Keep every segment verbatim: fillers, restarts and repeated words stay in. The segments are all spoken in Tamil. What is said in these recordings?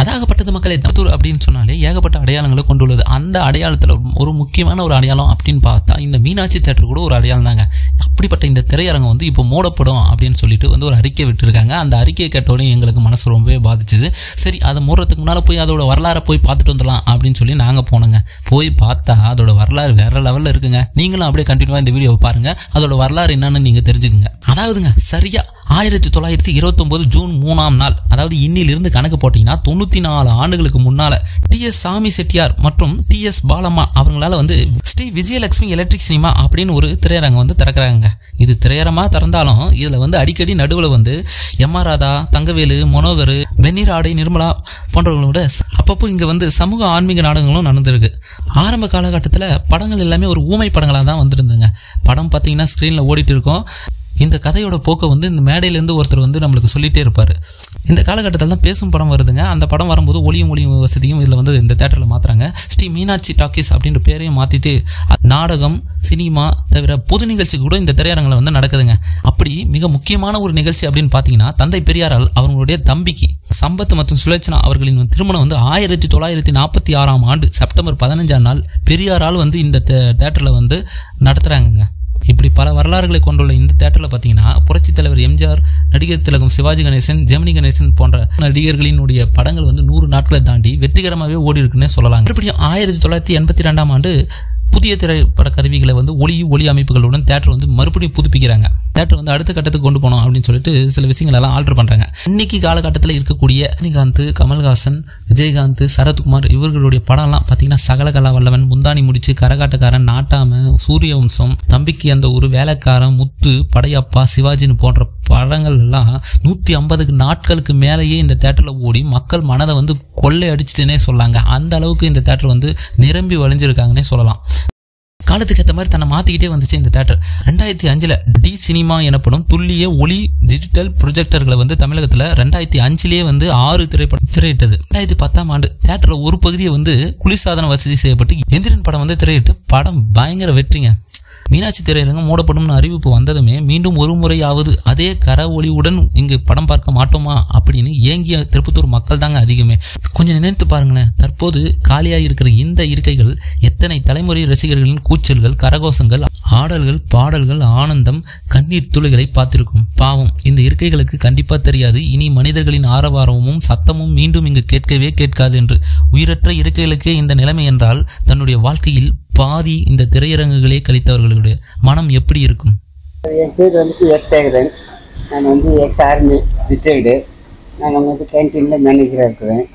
அதாகப்பட்டது மக்களே, தம்பத்தூர் அப்படின்னு சொன்னாலே ஏகப்பட்ட அடையாளங்களை கொண்டுள்ளது. அந்த அடையாளத்தில் ஒரு முக்கியமான ஒரு அடையாளம் அப்படின்னு பார்த்தா இந்த மீனாட்சி தேட்டர் கூட ஒரு அடையாளம் தாங்க. அப்படிப்பட்ட இந்த திரையரங்கம் வந்து இப்போ மூடப்படும் அப்படின்னு சொல்லிட்டு வந்து ஒரு அறிக்கை விட்டுருக்காங்க. அந்த அறிக்கையை கேட்டோடனே எங்களுக்கு மனசு ரொம்பவே பாதிச்சுது. சரி, அதை மூடுறதுக்கு முன்னால் போய் அதோட வரலாறை போய் பார்த்துட்டு வந்துடலாம் அப்படின்னு சொல்லி நாங்கள் போனோங்க. போய் பார்த்தா அதோட வரலாறு வேற லெவலில் இருக்குங்க. நீங்களும் அப்படியே கண்டினியூவாக இந்த வீடியோவை பாருங்கள், அதோட வரலாறு என்னன்னு நீங்கள் தெரிஞ்சுக்குங்க. அதாவதுங்க, சரியா ஆயிரத்தி தொள்ளாயிரத்தி இருபத்தி ஒன்பது ஜூன் மூணாம் நாள், அதாவது இன்னிலிருந்து கணக்கு போட்டீங்கன்னா தொண்ணூத்தி நாலு ஆண்டுகளுக்கு முன்னால டி எஸ் சாமி செட்டியார் மற்றும் டி எஸ் பாலம்மா அவங்களால வந்து ஸ்ரீ விஜயலட்சுமி எலக்ட்ரிக் சினிமா அப்படின்னு ஒரு திரையரங்கம் வந்து திறக்கிறாங்க. இது திரையரமா திறந்தாலும் இதுல வந்து அடிக்கடி நடுவில் வந்து எம் ஆர் ராதா, தங்கவேலு, மனோகர், வெந்நீர் ஆடை நிர்மலா போன்றவங்களோட அப்பப்போ இங்க வந்து சமூக ஆன்மீக நாடகங்களும் நடந்திருக்கு. ஆரம்ப காலகட்டத்தில் படங்கள் எல்லாமே ஒரு ஊமை படங்களாக தான் வந்துருந்துங்க. படம் பார்த்தீங்கன்னா ஸ்க்ரீனில் ஓடிட்டு இருக்கோம். இந்த கதையோட போக்கை வந்து இந்த மேடையிலேருந்து ஒருத்தர் வந்து நம்மளுக்கு சொல்லிகிட்டே இருப்பார். இந்த காலகட்டத்தில் தான் பேசும் படம் வருதுங்க. அந்த படம் வரும்போது ஒளியும் ஒளியும் வசதியும் இதில் வந்து இந்த தேட்டரில் மாற்றுறாங்க. ஸ்ரீ மீனாட்சி டாக்கீஸ் அப்படின்ற பேரையும் மாற்றிட்டு நாடகம், சினிமா தவிர பொது நிகழ்ச்சி கூட இந்த திரையரங்கில் வந்து நடக்குதுங்க. அப்படி மிக முக்கியமான ஒரு நிகழ்ச்சி அப்படின்னு பார்த்தீங்கன்னா தந்தை பெரியாரால் அவங்களுடைய தம்பிக்கு சம்பத் மற்றும் சுலோச்சனா அவர்களின் திருமணம் வந்து ஆயிரத்தி தொள்ளாயிரத்தி நாற்பத்தி ஆறாம் ஆண்டு செப்டம்பர் பதினஞ்சாம் நாள் பெரியாரால் வந்து இந்த தேட்டரில் வந்து நடத்துகிறாங்க. இப்படி பல வரலாறுகளை கொண்டுள்ள இந்த தேட்டரில் பார்த்தீங்கன்னா புரட்சித் தலைவர் எம்ஜிஆர், நடிகர் திலகம் சிவாஜி கணேசன், ஜெமினி கணேசன் போன்ற நடிகர்களினுடைய படங்கள் வந்து நூறு நாட்களை தாண்டி வெற்றிகரமாகவே ஓடி இருக்குன்னே சொல்லலாம். மறுபடியும் ஆயிரத்தி தொள்ளாயிரத்தி எண்பத்தி ரெண்டாம் ஆண்டு புதிய திரைப்பட கருவிகளை வந்து ஒளி ஒளி அமைப்புகளுடன் தேட்டர் வந்து மறுபடியும் புதுப்பிக்கிறாங்க. தேட்டர் வந்து அடுத்த கட்டத்துக்கு கொண்டு போகணும் அப்படின்னு சொல்லிட்டு சில விஷயங்கள் எல்லாம் ஆல்டர் பண்றாங்க. இன்னைக்கு காலகட்டத்தில் இருக்கக்கூடிய ரஜினிகாந்த், கமல்ஹாசன், விஜயகாந்த், சரத்குமார் இவர்களுடைய படம்லாம் பார்த்தீங்கன்னா சகலகலா வல்லவன், முந்தானி முடிச்சு, கரகாட்டக்காரன், நாட்டாம, சூரியவம்சம், தம்பிக்கு அந்த ஒரு வேலைக்காரன், முத்து, படையப்பா, சிவாஜின்னு போன்ற படங்கள் எல்லாம் நூற்றி ஐம்பதுக்கு நாட்களுக்கு மேலேயே இந்த தேட்டரில் ஓடி மக்கள் மனதை வந்து கொள்ளை அடிச்சுட்டுனே சொல்லாங்க. அந்த அளவுக்கு இந்த தேட்டர் வந்து நிரம்பி வழிஞ்சிருக்காங்கன்னே சொல்லலாம். காலத்துக்கு ஏற்ற மாதிரி தன்னை மாற்றிக்கிட்டே வந்துச்சு இந்த தேட்டர். ரெண்டாயிரத்தி அஞ்சில் டி சினிமா எனப்படும் துல்லிய ஒளி டிஜிட்டல் ப்ரொஜெக்டர்களை வந்து தமிழகத்தில் ரெண்டாயிரத்தி அஞ்சிலேயே வந்து ஆறு திரைப்படம் திரையிட்டது. ரெண்டாயிரத்தி பத்தாம் ஆண்டு தேட்டரில் ஒரு பகுதியை வந்து குளிர்சாதன வசதி செய்யப்பட்டு எந்திரன் படம் வந்து திரையிட்டு படம் பயங்கர வெற்றிங்க. மீனாட்சி திரையரங்கம் மூடப்படும்னு அறிவிப்பு வந்ததுமே மீண்டும் ஒரு முறையாவது அதே கர ஒளியுடன் இங்கு படம் பார்க்க மாட்டோமா அப்படின்னு ஏங்கிய திருப்பத்தூர் மக்கள் தாங்க அதிகமே. கொஞ்சம் நினைத்து பாருங்களேன், தற்போது காலியாக இருக்கிற இந்த இருக்கைகள் எத்தனை தலைமுறை ரசிகர்களின் கூச்சல்கள், கரகோஷங்கள், ஆடல்கள், பாடல்கள், ஆனந்தம், கண்ணீர் துளிகளை பார்த்திருக்கும். பாவம், இந்த இருக்கைகளுக்கு கண்டிப்பா தெரியாது இனி மனிதர்களின் ஆரவாரமும் சத்தமும் மீண்டும் இங்கு கேட்கவே கேட்காது என்று. உயிரற்ற இருக்கைகளுக்கே இந்த நிலைமை என்றால் தன்னுடைய வாழ்க்கையில் பாதி இந்த திரையரங்குகளே கழித்தவர்களுடைய மனம் எப்படி இருக்கும்? என் பேர் வந்து எஸ் சேகரன். நான் வந்து எக்ஸ் ஆர்மி ரிட்டையர்டு. நான் வந்து கேன்டீனில் மேனேஜராக இருக்கிறேன்.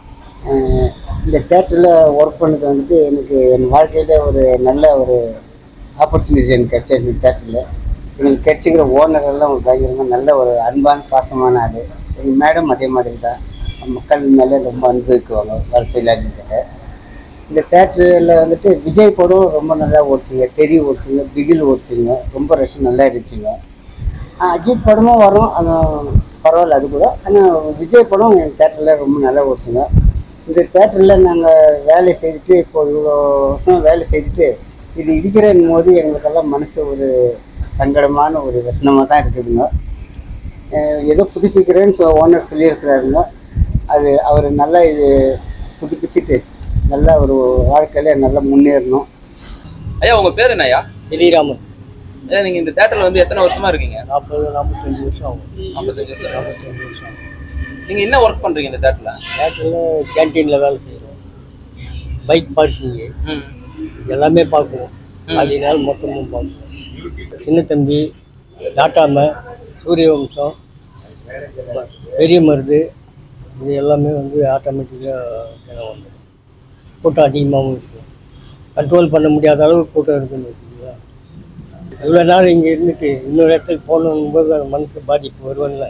இந்த தேட்டரில் ஒர்க் பண்ணது வந்துட்டு எனக்கு என் வாழ்க்கையில் ஒரு நல்ல ஒரு ஆப்பர்ச்சுனிட்டி எனக்கு கிடைச்சது. இந்த தேட்டரில் எனக்கு கிடைச்சிக்கிற ஓனர் எல்லாம் பயங்கரமாக நல்ல ஒரு அன்பான பாசமான ஆள். எங்கள் மேடம் அதே மாதிரி தான் மக்கள் மேலே ரொம்ப அனுபவிக்குவாங்க வாழ்க்கை இல்லாத. இந்த தேட்டரில் வந்துட்டு விஜய் படம் ரொம்ப நல்லா ஓடிச்சுங்க, தெரி ஓடிச்சுங்க, பிகில் ஓடிச்சுங்க, ரொம்ப ரஷ் நல்லா இருந்துச்சுங்க. அஜித் படமும் வரும், அது பரவாயில்ல அது கூட. ஆனால் விஜய் படம் எங்கள் தேட்டரில் ரொம்ப நல்லா ஓடிச்சுங்க. இந்த தேட்டரில் நாங்கள் வேலை செய்துட்டு இப்போது இவ்வளோ வருஷம் வேலை செய்துட்டு இது இடிக்கிறன் போது எங்களுக்கெல்லாம் மனசு ஒரு சங்கடமான ஒரு வசனமாக தான் இருக்குதுங்க. ஏதோ புதுப்பிக்கிறேன்னு சொ ஓனர் சொல்லியிருக்கிறாருங்க. அது அவர் நல்லா இது புதுப்பிச்சுட்டு நல்ல ஒரு வாழ்க்கையில் நல்லா முன்னேறணும். ஐயா, உங்கள் பேர் என்ன ஐயா? ஸ்ரீராமன். ஐயா, நீங்கள் இந்த தேட்டரில் வந்து எத்தனை வருஷமாக இருக்கீங்க? நாற்பது நாற்பத்தஞ்சு வருஷம் ஆகும். நாற்பத்தஞ்சு வருஷம் நாற்பத்தஞ்சு வருஷம் நீங்கள் என்ன ஒர்க் பண்ணுறீங்க இந்த தேட்டரில்? தேட்டரில் கேன்டீனில் வேலை செய்கிறோம். பைக் பார்க்கிங்கு எல்லாமே பார்க்குவோம். நாலு நாள் மொத்தமும் பார்க்குவோம். சின்ன தம்பி, நாட்டாம, சூரியவம்சம், பெரிய மருது, இது எல்லாமே வந்து ஆட்டோமேட்டிக்காக வந்துடும். கூட்டம் அதிகமாகவும் இருக்கும். கண்ட்ரோல் பண்ண முடியாத அளவுக்கு கூட்டம் இருக்குன்னு வச்சுக்கோங்களா. இவ்வளோ நாள் இங்கே இருந்துட்டு இன்னொரு இடத்துக்கு போகணும் போது அது மனசு பாதிப்பு வருவன்ல,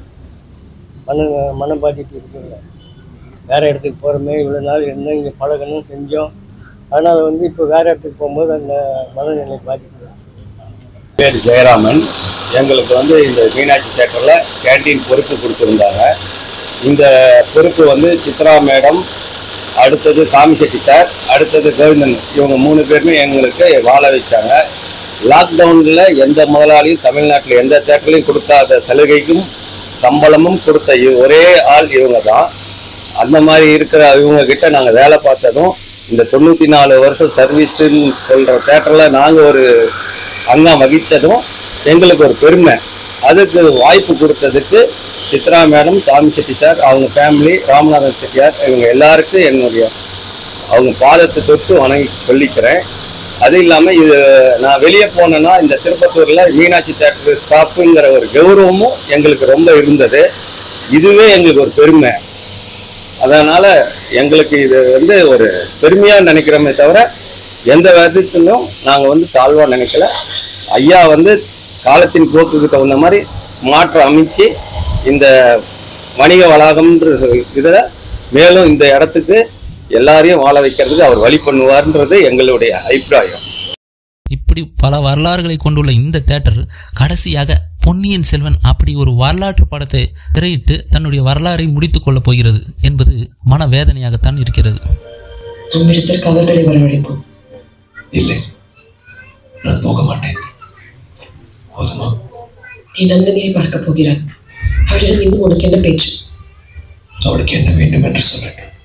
மன மன பாதிப்பு இருக்குல்ல. வேறு இடத்துக்கு போகிறோமே, இவ்வளோ நாள் என்ன இங்கே பழகணும் செஞ்சோம். அதனால் வந்து இப்போ வேறு இடத்துக்கு போகும்போது அந்த மனநிலை பாதிப்பு. பேர் ஜெயராமன். எங்களுக்கு வந்து இந்த மீனாட்சி தேட்டரில் கேன்டீன் பொறுப்பு கொடுத்துருந்தாங்க. இந்த பொறுப்பு வந்து சித்ரா மேடம், அடுத்தது சாமி செட்டி சார், அடுத்தது கோவிந்தன், இவங்க மூணு பேருமே எங்களுக்கு வாழ வச்சாங்க. லாக்டவுனில் எந்த முதலாளியும் தமிழ்நாட்டில் எந்த தேட்டர்லையும் கொடுக்காத சலுகைக்கும் சம்பளமும் கொடுத்த ஒரே ஆள் இவங்க தான். அந்த மாதிரி இருக்கிற இவங்க கிட்ட நாங்கள் வேலை பார்த்ததும் இந்த தொண்ணூற்றி நாலு வருஷம் சர்வீஸுன்னு சொல்கிற தேட்டரில் நாங்கள் ஒரு அங்கம் வகித்ததும் எங்களுக்கு ஒரு பெருமை. அதுக்கு வாய்ப்பு கொடுத்ததுக்கு சித்ரா மேடம், சாமி செட்டி சார், அவங்க ஃபேமிலி, ராமநாதன் செட்டியார், இவங்க எல்லாருக்கும் என்னுடைய அவங்க பாதத்தை தொட்டு வணங்கி சொல்லிக்கிறேன். அது இல்லாமல் இது நான் வெளியே போனேன்னா இந்த திருப்பத்தூரில் மீனாட்சி தேட்டர் ஸ்டாஃபுங்கிற ஒரு கௌரவமும் எங்களுக்கு ரொம்ப இருந்தது. இதுவே எங்களுக்கு ஒரு பெருமை. அதனால் எங்களுக்கு இது வந்து ஒரு பெருமையாக நினைக்கிறோமே தவிர எந்த விதத்திலும் நாங்கள் வந்து தாழ்வாக நினைக்கல. ஐயா வந்து காலத்தின் போக்குக்கு தகுந்த மாதிரி மாற்றம் அமைச்சு இந்த வணிக வளாகம்ன்ற இதில் மேலும் இந்த இடத்துக்கு எல்லாரையும் வாழ வைக்கிறதுக்கு அவர் வழி பண்ணுவார்ன்றது எங்களுடைய அபிப்பிராயம். இப்படி பல வரலாறுகளை கொண்டுள்ள இந்த தேட்டர் கடைசியாக பொன்னியின் செல்வன் அப்படி ஒரு வரலாற்று படத்தை திரையிட்டு தன்னுடைய வரலாறை முடித்துக் கொள்ளப் போகிறது என்பது மனவேதனையாகத்தான் இருக்கிறது. நம்மிடத்திற்கு அவர்களை வரவழைப்போம். இல்லை, நான் போக மாட்டேன். போதுமா? நீ நந்தினியை பார்க்க போகிறாய். அவளிடம் இன்னும் உனக்கு என்ன பேச்சு? அவளுக்கு என்ன வேண்டும் என்று சொல்லட்டும்.